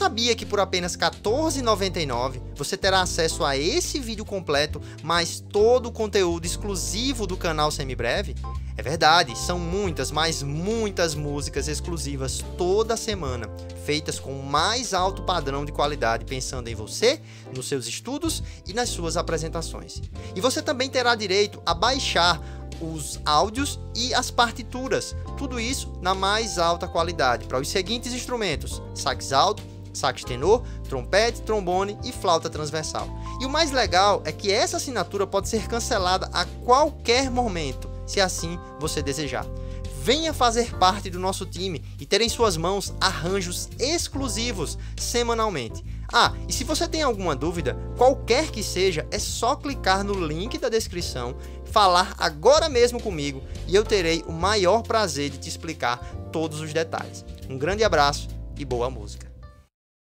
sabia que por apenas R$ 14,99 você terá acesso a esse vídeo completo, mais todo o conteúdo exclusivo do canal Semibreve? É verdade, são muitas, mas muitas músicas exclusivas toda semana, feitas com o mais alto padrão de qualidade, pensando em você, nos seus estudos e nas suas apresentações. E você também terá direito a baixar os áudios e as partituras, tudo isso na mais alta qualidade, para os seguintes instrumentos: sax alto, sax tenor, trompete, trombone e flauta transversal. E o mais legal é que essa assinatura pode ser cancelada a qualquer momento, se assim você desejar. Venha fazer parte do nosso time e ter em suas mãos arranjos exclusivos semanalmente. E se você tem alguma dúvida, qualquer que seja, é só clicar no link da descrição, falar agora mesmo comigo e eu terei o maior prazer de te explicar todos os detalhes. Um grande abraço e boa música!